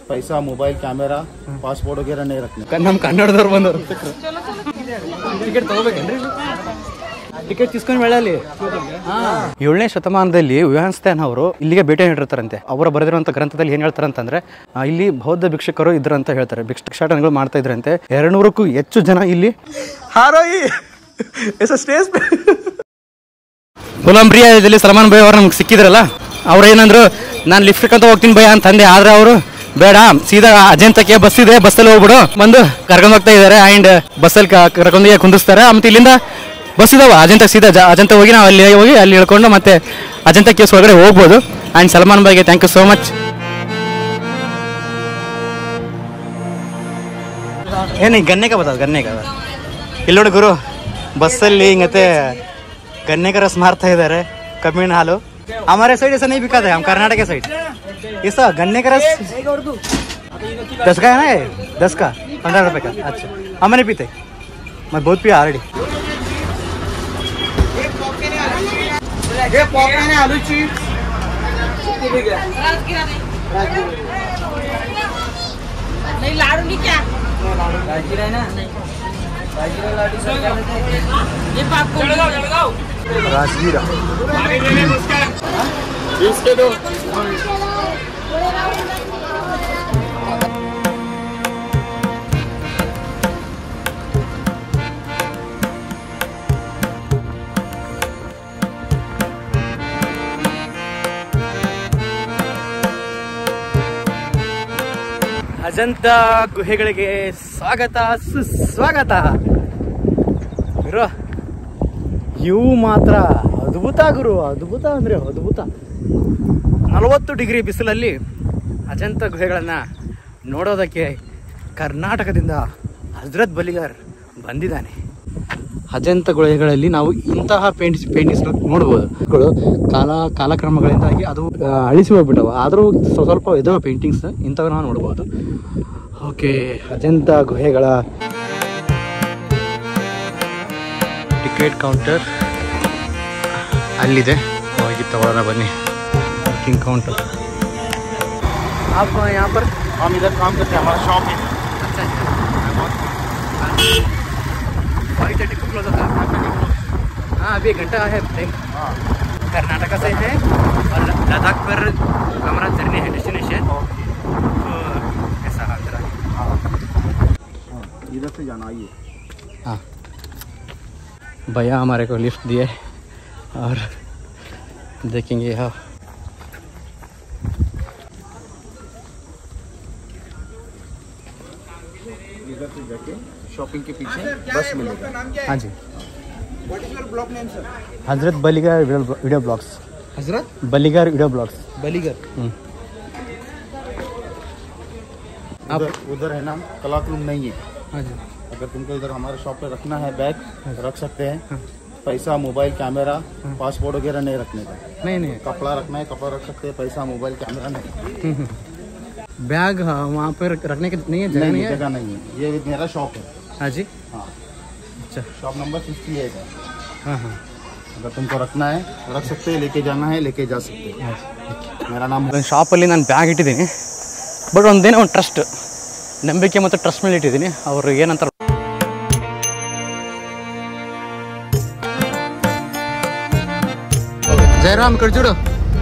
पैसा mobile camera passport वगैरह नहीं रखने। ನಮ್ಮ ಕನ್ನಡದವ್ರು ಬಂದವರು ಟಿಕೆಟ್ ತಗೋಬೇಕೇನ್ರಿ? ಟಿಕೆಟ್ తీసుకొని వెళ్ళాలి. 7ನೇ ಶತಮಾನದಲ್ಲಿ ವಿಹಾನ್ಸ್ತಾನ್ ಅವರು ಇಲ್ಲಿಗೆ ಭೇಟಿ ನೀಡಿರ್ತಾರಂತೆ. ಅವರು ಬರೆದಿರುವಂಥ ಗ್ರಂಥದಲ್ಲಿ ಏನು ಹೇಳ್ತಾರಂತಂದ್ರೆ ಇಲ್ಲಿ ಬೌದ್ಧ ಭಿಕ್ಷುಕರು ಇದ್ರು ಅಂತ ಹೇಳ್ತಾರೆ. ಭಿಕ್ಷಾಟನೆಗಳು ಮಾಡ್ತಾ ಇದ್ರಂತೆ. 200ಕ್ಕೂ ಹೆಚ್ಚು ಜನ ಇಲ್ಲಿ ಕೊಲಂಬ್ರಿಯಾದಲ್ಲಿ ಸಲ್ಮಾನ್ ಭಾಯ್ ಅವ್ರು ನಮ್ಗೆ ಸಿಕ್ಕಿದ್ರಲ್ಲ, ಅವ್ರು ಏನಂದ್ರು ನಾನು ಲಿಫ್ಟ್ ಅಂತ ಹೋಗ್ತೀನಿ ಭಯ ಅಂತಂದೆ. ಆದ್ರೆ ಅವರು ಬೇಡ, ಸೀದಾ ಅಜಂತಕ್ಕೆ ಬಸ್ ಇದೆ, ಬಸ್ಸಲ್ಲಿ ಹೋಗ್ಬಿಡು ಬಂದು ಕರ್ಕೊಂಡು ಹೋಗ್ತಾ ಇದ್ದಾರೆ. ಆ್ಯಂಡ್ ಬಸ್ಸಲ್ಲಿ ಕರ್ಕೊಂಡೋಗಿ ಕುಂದಿಸ್ತಾರೆ. ಮತ್ತೆ ಇಲ್ಲಿಂದ ಬಸ್ ಇದಾವೆ ಅಜಂತ, ಸೀದಾ ಅಜಂತ ಹೋಗಿ ನಾವು ಅಲ್ಲಿ ಹೋಗಿ ಅಲ್ಲಿ ಇಳ್ಕೊಂಡು ಮತ್ತೆ ಅಜಂತ ಕೇವ್ಸ್ ಒಳಗಡೆ ಹೋಗ್ಬೋದು. ಆ್ಯಂಡ್ ಸಲ್ಮಾನ್ ಭಾಯ್ಗೆ ಥ್ಯಾಂಕ್ ಯು ಸೋ ಮಚ್. ಏನು ಗನ್ನೆ का बता, गन्ने का ಇಲ್ಲಿ ನೋಡಿ ಗುರು, ಬಸ್ಸಲ್ಲಿ ಹಿಂಗತ್ತೆ गन्ने का रस मारता इधर कमीन हालो. हमारे साइड ऐसा नहीं बिका था, हम कर्नाटक साइड ऐसा गन्ने का रस 10 का है ना, 10 का 15 रुपए का. अच्छा हम नहीं पीते, मैं बहुत पिया ऑलरेडी. आलू चिप्स नहीं, लाडू नहीं, क्या राजगीरा है ना, राजगीरा लाडू ये बात को राजगीरा इसके दो. ಅಜಂತ ಗುಹೆಗಳಿಗೆ ಸ್ವಾಗತ ಸುಸ್ವಾಗತ. ಗುರು ಇವು ಮಾತ್ರ ಅದ್ಭುತ ಗುರು, ಅದ್ಭುತ ಅಂದರೆ ಅದ್ಭುತ. 40 ಡಿಗ್ರಿ ಬಿಸಿಲಲ್ಲಿ ಅಜಂತ ಗುಹೆಗಳನ್ನು ನೋಡೋದಕ್ಕೆ ಕರ್ನಾಟಕದಿಂದ ಹಜರತ್ ಬಲಿಗಾರ್ ಬಂದಿದ್ದಾನೆ. ಅಜಂತ ಗುಹೆಗಳಲ್ಲಿ ನಾವು ಇಂತಹ ಪೇಂಟಿಂಗ್ಸ್ ನೋಡ್ಬೋದು. ಕಾಲಕ್ರಮಗಳಿಂದಾಗಿ ಅದು ಅಳಿಸಿ ಹೋಗ್ಬಿಟ್ಟವು, ಆದರೂ ಸ್ವಲ್ಪ ಇದಾವೆ ಪೇಂಟಿಂಗ್ಸ್, ಇಂಥವು ನಾವು ನೋಡ್ಬೋದು. ಓಕೆ, ಅಜಂತ ಗುಹೆಗಳ ಟಿಕೆಟ್ ಕೌಂಟರ್ ಅಲ್ಲಿದೆ, ಹೋಗಿ ತಗೊಳ್ಳೋಣ ಬನ್ನಿ. बुकिंग काउंटर आप यहाँ पर हम इधर काम करते हैं, हमारा शॉप है. अच्छा अच्छा 5:30 को क्लोज होता है. हाँ अभी 1 घंटा है टाइम. कर्नाटक से है और लद्दाख पर हमारा जर्नी है, डेस्टिनेशन. तो ऐसा इधर से जाना. आइए. हाँ भैया हमारे को लिफ्ट दिए और देखेंगे. हाँ इधर से जाके शॉपिंग के पीछे बस मिलेगा. हाँ जी. What is your blog name sir? हजरत बलीगार वीडियो ब्लॉग्स. हजरत बलीगार वीडियो ब्लॉग्स. बलीगर. उधर है ना कलाकृम नहीं है. हाँ जी. अगर तुमको इधर हमारे शॉप पे रखना है बैग रख सकते हैं. पैसा मोबाइल कैमरा पासपोर्ट वगैरह नहीं रखने का. नहीं कपड़ा रखना है कपड़ा रख सकते हैं, पैसा मोबाइल कैमरा नहीं. बैग वहाँ पर रखने की नहीं है, जगह नहीं है. जगह नहीं है. ये मेरा शॉप है. हाँ जी. हाँ अच्छा. शॉप नंबर 68 है. हाँ हाँ. अगर तुमको रखना है रख सकते हैं, लेके जाना है लेके जा सकते हैं. मेरा नाम ಶಾಪಲ್ಲಿ ನಾನು ಬ್ಯಾಗ್ ಇಟ್ಟಿದ್ದೀನಿ. ಬಟ್ ಒಂದೇನೋ ಒಂದು ಟ್ರಸ್ಟ್, ನಂಬಿಕೆ ಮತ್ತು ಟ್ರಸ್ಟ್ ಮೇಲೆ ಇಟ್ಟಿದ್ದೀನಿ. ಅವರು ಏನಂತಾರೆ జయరామ్ ఇక్కడ చూడు.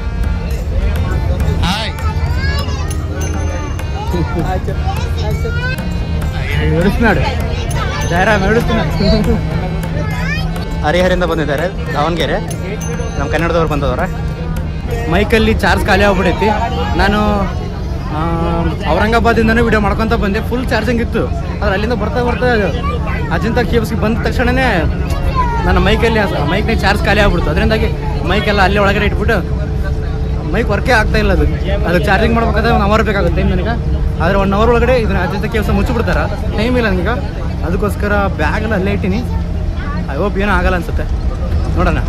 ఏడుస్తున్నాడు ಜಯರಾಮ್, ಏಡುస్తున్నాడు. ಹರಿಹರಿಂದ ಬಂದಿದ್ದಾರೆ, ದಾವಣಗೆರೆ. ನಮ್ಮ ಕನ್ನಡದವ್ರು ಬಂದವ್ರೆ. ಮೈಕಲ್ಲಿ ಚಾರ್ಜ್ ಖಾಲಿ ಆಗ್ಬಿಟ್ಟೈತಿ. ನಾನು ಔರಂಗಾಬಾದಿಂದನೇ ವಿಡಿಯೋ ಮಾಡ್ಕೊತ ಬಂದೆ, ಫುಲ್ ಚಾರ್ಜಿಂಗ್ ಇತ್ತು. ಆದರೆ ಅಲ್ಲಿಂದ ಬರ್ತಾ ಅಜಂತ ಕೇವ್ಸ್ಗೆ ಬಂದ ತಕ್ಷಣವೇ ನನ್ನ ಮೈಕ್ನಾಗ ಚಾರ್ಜ್ ಖಾಲಿ ಆಗ್ಬಿಡ್ತು. ಅದರಿಂದಾಗಿ ಮೈಕೆಲ್ಲ ಅಲ್ಲೇ ಒಳಗಡೆ ಇಟ್ಬಿಟ್ಟು ಮೈಕ್ ವರ್ಕೇ ಆಗ್ತಾ ಇಲ್ಲ. ಅದು ಚಾರ್ಜಿಂಗ್ ಮಾಡ್ಬೇಕಾದ್ರೆ 1 ಅವರ್ ಬೇಕಾಗುತ್ತೆ ಟೈಮ್ ನನಗೆ. ಆದರೆ 1 ಅವರ್ ಒಳಗಡೆ ಇದನ್ನ ಅಜಂತ ಕೇವ್ಸ್ ಮುಚ್ಚಿಬಿಡ್ತಾರೆ, ಟೈಮ್ ಇಲ್ಲ ನನಗೆ. ಅದಕ್ಕೋಸ್ಕರ ಬ್ಯಾಗೆಲ್ಲ ಅಲ್ಲೇ ಇಟ್ಟಿನಿ. ಐ ಹೋಪ್ ಏನೂ ಆಗಲ್ಲ ಅನ್ಸುತ್ತೆ, ನೋಡೋಣ.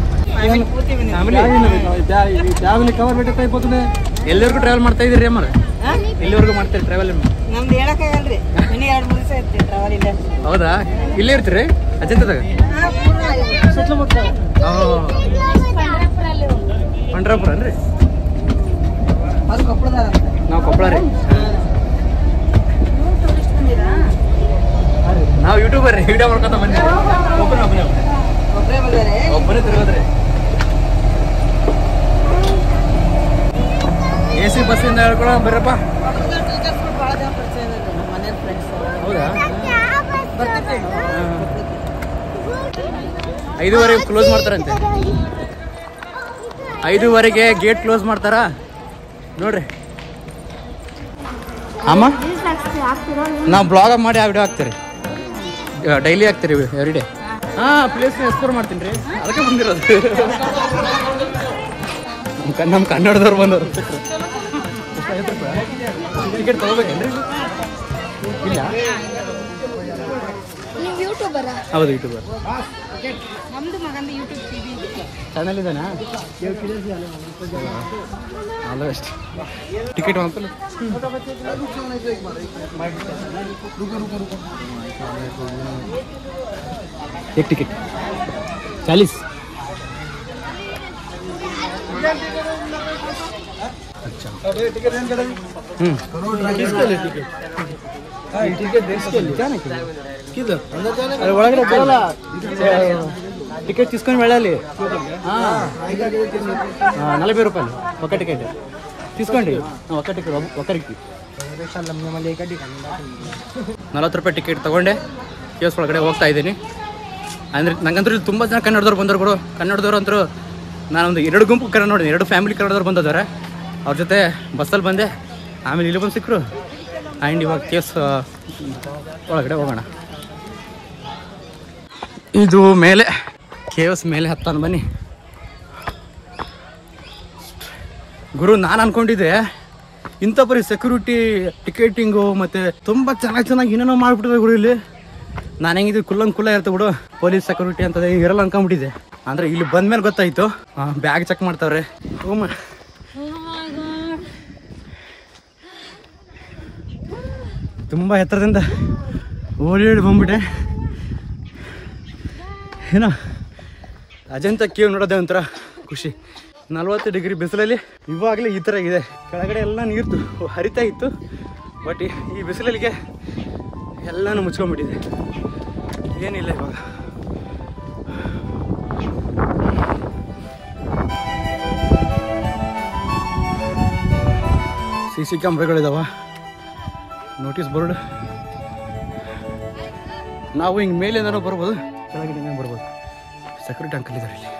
ಫ್ಯಾಮಿಲಿ ಕವರ್ ಬಿಟ್ಟು అయిపోతుంది. ಎಲ್ಲಿವರೆಗೂ ಟ್ರಾವೆಲ್ ಮಾಡ್ತಾ ಇದ್ದೀರಿ ಅಮ್ಮ? ಎಲ್ಲಿವರೆಗೂ ಮಾಡ್ತೀರಿ ಟ್ರಾವೆಲ್? ನಮ್ದು ಹೇಳಕ್ಕಾಗಲ್ರಿ, ಇನ್ನೂ 2-3 ದಿವಸ ಇರ್ತೀವಿ ಟ್ರಾವೆಲ್ ಇಲ್ಲೇ. ಹೌದಾ? ಇಲ್ಲೇ ಇರ್ತೀರಿ ಅಜಂತದಾಗ? ಪಂಡ್ರಾಪುರ ಅನ್ರಿ. ಅದು ಕೊಪ್ಪಳದ. ನಾವು ಕೊಪ್ಪಳ ರೀ. ವಿಡಿಯೋ ಮಾಡ್ಕೊತ ಬನ್ನಿ. ಒಬ್ಬರೇ ಬಂದಾರೆ. ಒಬ್ಬನೇ ತಿರುಗೋದ್ರಿ. AC ಬಸ್ಸಿಂದ ಹೇಳ್ಕೊಳ ಬರ್ರಪ್ಪ. ಟೀಚರ್ಸ್ ಭಾಳ ಜನ ಪರಿಚಯ ಇದ್ದಾರೆ ನಮ್ಮ ಮನೆ ಫ್ರೆಂಡ್ಸ್. ಹೌದಾ? ಬರ್ತಿರ್ತೀವಿ. 5:15 ಕ್ಲೋಸ್ ಮಾಡ್ತಾರಂತೆ. 5:15 ಗೇಟ್ ಕ್ಲೋಸ್ ಮಾಡ್ತಾರಾ ನೋಡ್ರಿ. ಅಮ್ಮ ನಾವು ಬ್ಲಾಗ್ ಮಾಡಿ ಆ ವಿಡಿಯೋ ಹಾಕ್ತೀರಿ, ಡೈಲಿ ಹಾಕ್ತೀರಿ ಎವ್ರಿ ಡೇ. ಪ್ಲೇಸ್ನ ಎಕ್ಸ್ಪ್ಲೋರ್ ಮಾಡ್ತೀನಿ ರೀ, ಅದಕ್ಕೆ ಬಂದಿರೋದು. ನಮ್ಮ ಕನ್ನಡದವ್ರು ಬಂದವರು. ಟಿಕೆಟ್ ತಗೋಬೇಕೇನ್ರಿ? ಇಲ್ಲ, ಹೌದು ಯೂಟ್ಯೂಬರ್. ನಮ್ದು ಮಗಂದು ಯೂಟ್ಯೂಬ್ ಚಾನಲ್ ಇದಾನಾ? All the best. Ticket uncle एक टिकट 40. अच्छा అరే ఒಳಗಡೆ ಬರಲ್ಲ. టికెట్ తీసుకొని వెళ్ళాలి. 40 రూపాయలు ఒక టికెట్ తీసుకోండి. ఒక టికెట్ ఒకరికి 40 ರೂಪಾಯಿ ಟಿಕೆಟ್ ತಗೊಂಡೆ ಕೇಸ್ ಒಳಗಡೆ ಹೋಗ್ತಾ ಇದ್ದೀನಿ. ಅಂದರೆ ನಂಗಂತೂ ಇಲ್ಲಿ ತುಂಬ ಜನ ಕನ್ನಡದವ್ರು ಬಂದವರು ಕೂಡ. ಕನ್ನಡದವ್ರು ಅಂತೂ ನಾನೊಂದು 2 ಗುಂಪು ಕನ್ನಡ ನೋಡಿ, 2 ಫ್ಯಾಮಿಲಿ ಕನ್ನಡದವ್ರು ಬಂದಿದ್ದಾರೆ. ಅವ್ರ ಜೊತೆ ಬಸ್ಸಲ್ಲಿ ಬಂದೆ, ಆಮೇಲೆ ಇಲ್ಲಿ ಬಂದು ಸಿಕ್ಕರು. ಆ್ಯಂಡ್ ಇವಾಗ ಕೇಸ್ ಒಳಗಡೆ ಹೋಗೋಣ. ಇದು ಮೇಲೆ ಕೇವ್ಸ್ ಮೇಲೆ ಹತ್ತಾನ ಬನ್ನಿ ಗುರು. ನಾನು ಅನ್ಕೊಂಡಿದ್ದೆ ಇಂಥ ಬರೀ ಸೆಕ್ಯೂರಿಟಿ ಟಿಕೆಟಿಂಗು ಮತ್ತು ತುಂಬ ಚೆನ್ನಾಗಿ ಏನೇನೋ ಮಾಡಿಬಿಟ್ಟಿದೆ ಗುರು ಇಲ್ಲಿ. ನಾನು ಹೆಂಗಿದ್ದು ಕುಲ್ಲ ಇರ್ತದೆ ಬಿಡು, ಪೊಲೀಸ್ ಸೆಕ್ಯೂರಿಟಿ ಅಂತದೆ ಇರಲ್ಲ ಅನ್ಕೊಂಬಿಟ್ಟಿದ್ದೆ. ಅಂದರೆ ಇಲ್ಲಿ ಬಂದ್ಮೇಲೆ ಗೊತ್ತಾಯಿತು. ಬ್ಯಾಗ್ ಚೆಕ್ ಮಾಡ್ತಾವ್ರೆ. ತುಂಬ ಎತ್ತರದಿಂದ ಓಡಿ ಬಂದ್ಬಿಟ್ಟೆ. ಏನೋ ಅಜಂತ ಕೇವ್ ನೋಡೋದೇ ಒಂಥರ ಖುಷಿ. 40 ಡಿಗ್ರಿ ಬಿಸಿಲಲ್ಲಿ ಇವಾಗಲೇ ಈ ಥರ ಇದೆ. ಕೆಳಗಡೆ ಎಲ್ಲ ನೀರು ಹರಿತಾ ಇತ್ತು, ಬಟ್ ಈ ಬಿಸಿಲಲ್ಲಿಗೆ ಎಲ್ಲನೂ ಮುಚ್ಕೊಂಡ್ಬಿಟ್ಟಿದೆ, ಏನಿಲ್ಲ ಇವಾಗ. CC ಕ್ಯಾಮ್ರಾಗಳಿದಾವ, ನೋಟಿಸ್ ಬೋರ್ಡ್. ನಾವು ಹಿಂಗೆ ಮೇಲಿಂದನೂ ಬರ್ಬೋದು, ಕೆಳಗಡೆ ಬರ್ಬೋದು. ಸೆಕ್ಯೂರಿಟಿ ಅಂಕಲ್ ಇದ್ದಾರೆ ಇಲ್ಲಿ.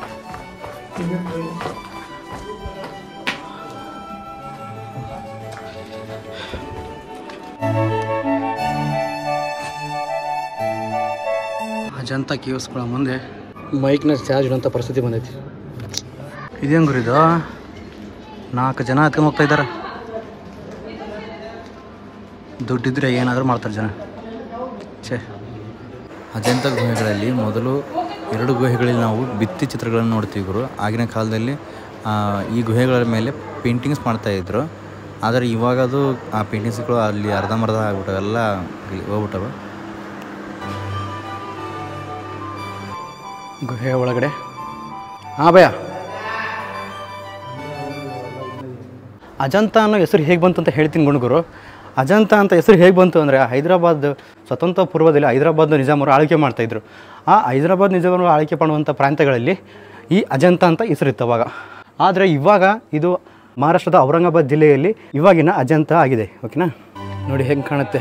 ಅಜಂತ ಕೇವ್ಸ್ಗಳ ಮುಂದೆ ಮೈಕ್ನ ಚಾರ್ಜ್ ಇಡುವಂಥ ಪರಿಸ್ಥಿತಿ ಬಂದೈತಿ. ಇದೇನು ಗುರು ಇದು? 4 ಜನ ಹತ್ಕೊಂಡು ಹೋಗ್ತಾ ಇದ್ದಾರೆ. ದುಡ್ಡಿದ್ರೆ ಏನಾದರೂ ಮಾಡ್ತಾರೆ ಜನ. ಛೇ, ಅಜಂತ ಗುಹೆಗಳಲ್ಲಿ ಮೊದಲು 2 ಗುಹೆಗಳಲ್ಲಿ ನಾವು ಭಿತ್ತಿ ಚಿತ್ರಗಳನ್ನು ನೋಡ್ತೀವಿ ಗುರು. ಆಗಿನ ಕಾಲದಲ್ಲಿ ಈ ಗುಹೆಗಳ ಮೇಲೆ ಪೇಂಟಿಂಗ್ಸ್ ಮಾಡ್ತಾಯಿದ್ರು. ಆದರೆ ಇವಾಗ ಅದು ಆ ಪೇಂಟಿಂಗ್ಸ್ಗಳು ಅಲ್ಲಿ ಅರ್ಧಂಬರ್ಧ ಆಗ್ಬಿಟ್ಟವೆ, ಎಲ್ಲ ಹೋಗ್ಬಿಟ್ಟವೆ. ಗುಹೆ ಒಳಗಡೆ ಭಯ. ಅಜಂತ ಅನ್ನೋ ಹೆಸರು ಹೇಗೆ ಬಂತು ಅಂತ ಹೇಳ್ತೀನಿ ಗುಣಗುರು. ಅಜಂತ ಅಂತ ಹೆಸರು ಹೇಗೆ ಬಂತು ಅಂದರೆ, ಹೈದರಾಬಾದ್ ಸ್ವತಂತ್ರ ಪೂರ್ವದಲ್ಲಿ ಹೈದರಾಬಾದ್ ನಿಜಾಮರು ಆಳ್ವಿಕೆ ಮಾಡ್ತಾಯಿದ್ರು. ಆ ಹೈದರಾಬಾದ್ ನಿಜಾಮರು ಆಳ್ವಿಕೆ ಮಾಡುವಂಥ ಪ್ರಾಂತ್ಯಗಳಲ್ಲಿ ಈ ಅಜಂತ ಅಂತ ಹೆಸರಿತ್ತು ಅವಾಗ. ಆದರೆ ಇವಾಗ ಇದು ಮಹಾರಾಷ್ಟ್ರದ ಔರಂಗಾಬಾದ್ ಜಿಲ್ಲೆಯಲ್ಲಿ ಇವಾಗಿನ ಅಜಂತ ಆಗಿದೆ. ಓಕೆನಾ? ನೋಡಿ ಹೆಂಗೆ ಕಾಣುತ್ತೆ.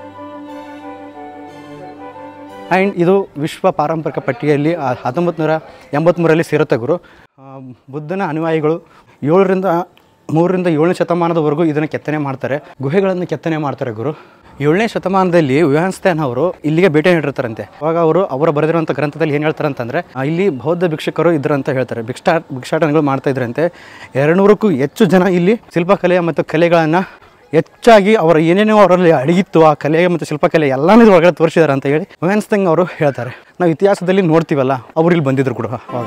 ಆ್ಯಂಡ್ ಇದು ವಿಶ್ವ ಪಾರಂಪರಿಕ ಪಟ್ಟಿಯಲ್ಲಿ 1983ರಲ್ಲಿ ಸೇರುತ್ತೆ ಗುರು. ಬುದ್ಧನ ಅನುಯಾಯಿಗಳು 3ರಿಂದ 7ನೇ ಶತಮಾನದವರೆಗೂ ಇದನ್ನು ಕೆತ್ತನೆ ಮಾಡ್ತಾರೆ, ಗುಹೆಗಳನ್ನು ಕೆತ್ತನೆ ಮಾಡ್ತಾರೆ ಗುರು. 7ನೇ ಶತಮಾನದಲ್ಲಿ ವಿಹಾನ್ಸ್ತ್ಯಾನ್ ಅವರು ಇಲ್ಲಿಗೆ ಭೇಟಿ ನೀಡಿರ್ತಾರಂತೆ. ಅವಾಗ ಅವರು ಬರೆದಿರುವಂಥ ಗ್ರಂಥದಲ್ಲಿ ಏನು ಹೇಳ್ತಾರೆ ಅಂತಂದರೆ, ಇಲ್ಲಿ ಬೌದ್ಧ ಭಿಕ್ಷುಕರು ಇದ್ರಂತ ಹೇಳ್ತಾರೆ. ಭಿಕ್ಷಾಟನೆಗಳು ಮಾಡ್ತಾ ಇದ್ರಂತೆ. 200ಕ್ಕೂ ಹೆಚ್ಚು ಜನ ಇಲ್ಲಿ ಶಿಲ್ಪಕಲೆ ಮತ್ತು ಕಲೆಗಳನ್ನು ಹೆಚ್ಚಾಗಿ ಅವರು ಏನೇನೋ ಅವರಲ್ಲಿ ಅಡಗಿತ್ತು, ಆ ಕಲೆ ಮತ್ತು ಶಿಲ್ಪಕಲೆ ಎಲ್ಲನೂ ಒಳಗಡೆ ತೋರಿಸಿದ್ದಾರೆ ಅಂತ ಹೇಳಿ ವಿಹಾನ್ಸ್ತ್ಯಾಂಗ್ ಅವರು ಹೇಳ್ತಾರೆ. ನಾವು ಇತಿಹಾಸದಲ್ಲಿ ನೋಡ್ತೀವಲ್ಲ, ಅವರು ಇಲ್ಲಿ ಬಂದಿದ್ರು ಕೂಡ ಅವಾಗ.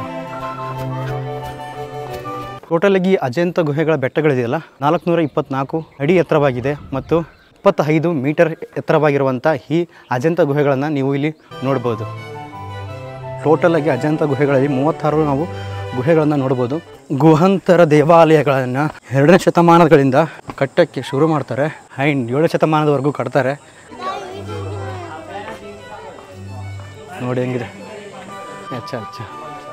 ಟೋಟಲಾಗಿ ಅಜಂತ ಗುಹೆಗಳ ಬೆಟ್ಟಗಳಿದೆಯಲ್ಲ 424 ಅಡಿ ಎತ್ತರವಾಗಿದೆ ಮತ್ತು 25 ಮೀಟರ್ ಎತ್ತರವಾಗಿರುವಂಥ ಈ ಅಜಂತ ಗುಹೆಗಳನ್ನು ನೀವು ಇಲ್ಲಿ ನೋಡ್ಬೋದು. ಟೋಟಲಾಗಿ ಅಜಂತ ಗುಹೆಗಳಲ್ಲಿ 36 ನಾವು ಗುಹೆಗಳನ್ನು ನೋಡ್ಬೋದು. ಗುಹಾಂತರ ದೇವಾಲಯಗಳನ್ನು 2ನೇ ಶತಮಾನಗಳಿಂದ ಕಟ್ಟಕ್ಕೆ ಶುರು ಮಾಡ್ತಾರೆ. ಆ್ಯಂಡ್ 7ನೇ ಶತಮಾನದವರೆಗೂ ಕಟ್ತಾರೆ. ನೋಡಿ ಹೆಂಗಿದೆ. ಅಚ್ಚಾ ಅಚ್ಚಾ.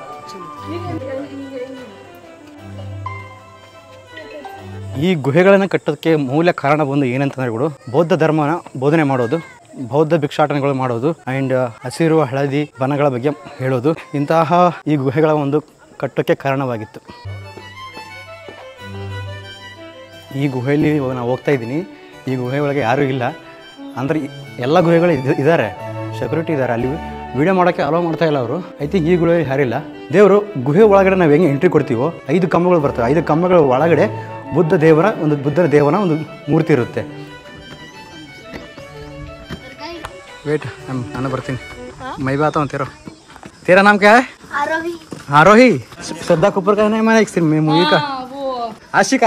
ಈ ಗುಹೆಗಳನ್ನು ಕಟ್ಟೋದಕ್ಕೆ ಮೂಲ ಕಾರಣ ಬಂದು ಏನಂತಂದ್ರೆ ಕೂಡ ಬೌದ್ಧ ಧರ್ಮನ ಬೋಧನೆ ಮಾಡೋದು, ಬೌದ್ಧ ಭಿಕ್ಷಾಟನೆಗಳು ಮಾಡೋದು ಆ್ಯಂಡ್ ಹಸಿರು ಹಳದಿ ಬನಗಳ ಬಗ್ಗೆ ಹೇಳೋದು ಇಂತಹ ಈ ಗುಹೆಗಳ ಒಂದು ಕಟ್ಟೋಕ್ಕೆ ಕಾರಣವಾಗಿತ್ತು. ಈ ಗುಹೆಯಲ್ಲಿ ನಾನು ಹೋಗ್ತಾ ಇದ್ದೀನಿ. ಈ ಗುಹೆ ಒಳಗೆ ಯಾರೂ ಇಲ್ಲ, ಅಂದರೆ ಎಲ್ಲ ಗುಹೆಗಳು ಇದ್ದಾರೆ, ಸೆಕ್ಯೂರಿಟಿ ಇದ್ದಾರೆ. ಅಲ್ಲಿ ವಿಡಿಯೋ ಮಾಡೋಕ್ಕೆ ಅಲೋ ಮಾಡ್ತಾ ಇಲ್ಲ ಅವರು. ಐ ಥಿಂಕ್ ಈ ಗುಹೆ ಯಾರಿಲ್ಲ. ದೇವರು ಗುಹೆ ಒಳಗಡೆ ನಾವು ಹೆಂಗೆ ಎಂಟ್ರಿ ಕೊಡ್ತೀವೋ 5 ಕಂಬಗಳು ಬರ್ತವೆ. 5 ಕಂಬಗಳ ಒಳಗಡೆ ಬುದ್ಧನ ದೇವನ ಒಂದು ಮೂರ್ತಿ ಇರುತ್ತೆ. ವೇಟ್, ನಾನು ಬರ್ತೀನಿ. ಮೈ ಬಾತ तेरा तेरा नाम क्या है? आरोही. आरोही. श्रद्धा कपूर का नाम है एक मूवी का. आशिक.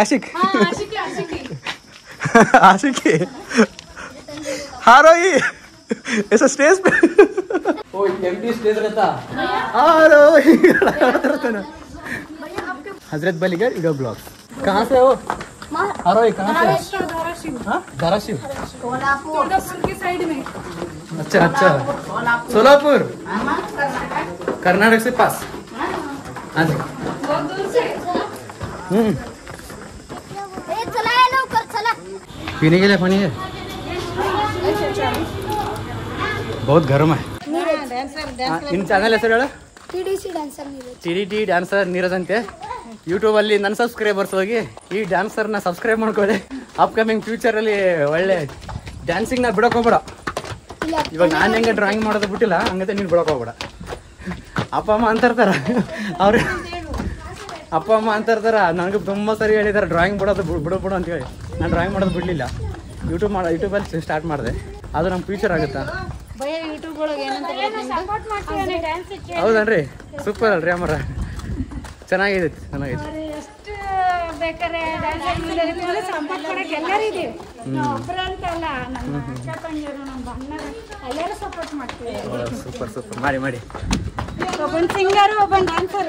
आशिकी. आरोही ऐसा स्टेज पे ओ एम्प्टी स्टेज रहता. आरोही रहता ना. हजरत बलीगढ़ वीडियो ब्लॉग. कहाँ से हो? आरोही कहाँ से? धाराशिव. सोलापुर की साइड में. अच्छा. सोलापुर कर्नाटक से पास. हाँ जी. पीने के लिए पानी है. बहुत गर्म है. इन ಚಾನಲ್ ಹೆಸರು ಹೇಳು. TDT ಡ್ಯಾನ್ಸರ್ ನೀರಜ್ ಅಂತೆ. ಯೂಟ್ಯೂಬಲ್ಲಿ ನನ್ನ ಸಬ್ಸ್ಕ್ರೈಬರ್ಸ್ ಹೋಗಿ ಈ ಡ್ಯಾನ್ಸರ್ನ ಸಬ್ಸ್ಕ್ರೈಬ್ ಮಾಡ್ಕೊಳ್ಳಿ. ಅಪ್ಕಮಿಂಗ್ ಫ್ಯೂಚರಲ್ಲಿ ಒಳ್ಳೆ ಡ್ಯಾನ್ಸಿಂಗ್ನ ಬಿಡೋಕೆ ಹೋಗ್ಬೇಡ. ಇವಾಗ ನಾನು ಹೆಂಗೆ ಡ್ರಾಯಿಂಗ್ ಮಾಡೋದು ಬಿಟ್ಟಿಲ್ಲ ಹಂಗಂತೆ ನೀನು ಬಿಡೋಕೆ ಹೋಗ್ಬೇಡ. ಅಪ್ಪ ಅಮ್ಮ ಅಂತಿರ್ತಾರ ಅವ್ರು. ಅಪ್ಪ ಅಮ್ಮ ಅಂತಿರ್ತಾರ. ನನಗೆ ತುಂಬ ಸರಿ ಹೇಳಿದ್ದಾರೆ ಡ್ರಾಯಿಂಗ್ ಬಿಡು ಅಂತೇಳಿ. ನಾನು ಡ್ರಾಯಿಂಗ್ ಮಾಡೋದು ಬಿಡಲಿಲ್ಲ. ಯೂಟ್ಯೂಬಲ್ಲಿ ಸ್ಟಾರ್ಟ್ ಮಾಡಿದೆ. ಅದು ನಮ್ಮ ಫ್ಯೂಚರ್ ಆಗುತ್ತಾ? ಹೌದನ್ರಿ, ಸೂಪರ್ ಅಲ್ರಿ ಅಮ್ಮರ. ಚೆನ್ನಾಗಿದೆ. ಸೂಪರ್ ಮಾಡಿ. ಒಬ್ಬನ್ ಸಿಂಗರ್ ಒಬ್ಬನ್ ಡ್ಯಾನ್ಸರ್.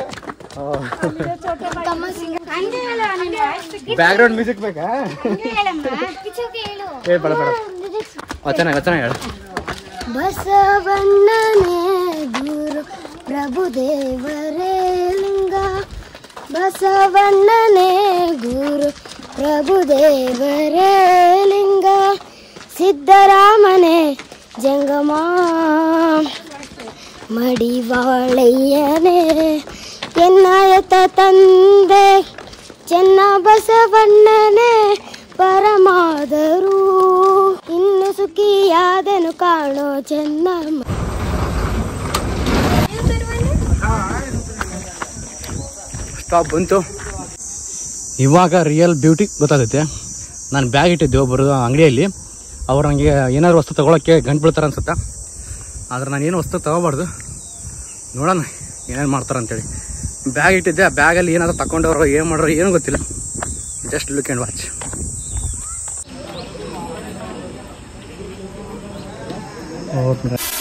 ಬ್ಯಾಕ್ಗ್ರೌಂಡ್ ಮ್ಯೂಸಿಕ್ ಬೇಕಾ? ಬೇಡ ಚೆನ್ನಾಗಿ ಹೇಳು. ಬಸವಣ್ಣನೇ ಗುರು ಪ್ರಭುದೇವರೇ ಲಿಂಗ. ಬಸವಣ್ಣನೇ ಗುರು ಪ್ರಭುದೇವರೇ ಲಿಂಗ. ಸಿದ್ದರಾಮನೇ ಜಂಗಮ ಮಡಿವಾಳಯ್ಯನೇ ಎನ್ನಾಯತ ತಂದೆ. ಚೆನ್ನ ಬಸವಣ್ಣನೇ ಪರಮಾದರು ಇನ್ನು ಸುಖಿಯಾದನು ಕಾಣೋ ಚೆನ್ನಮ್ಮ. ಸ್ಟಾಪ್ ಬಂತು. ಇವಾಗ ರಿಯಲ್ ಬ್ಯೂಟಿ ಗೊತ್ತಾಗುತ್ತೆ. ನಾನು ಬ್ಯಾಗ್ ಇಟ್ಟಿದ್ದೆ ಒಬ್ಬರು ಅಂಗಡಿಯಲ್ಲಿ. ಅವ್ರು ನನಗೆ ಏನಾದ್ರು ವಸ್ತು ತೊಗೊಳಕ್ಕೆ ಗಂಟು ಬೀಳ್ತಾರೆ ಅನ್ಸುತ್ತೆ. ಆದ್ರೆ ನಾನು ಏನು ವಸ್ತು ತೊಗೋಬಾರ್ದು, ನೋಡೋಣ ಏನೇನು ಮಾಡ್ತಾರೆ ಅಂತೇಳಿ. ಬ್ಯಾಗ್ ಇಟ್ಟಿದ್ದೆ. ಆ ಬ್ಯಾಗಲ್ಲಿ ಏನಾದ್ರು ತಗೊಂಡವ್ರು ಏನು ಮಾಡೋರು ಏನೂ ಗೊತ್ತಿಲ್ಲ. Just look and watch. Okay.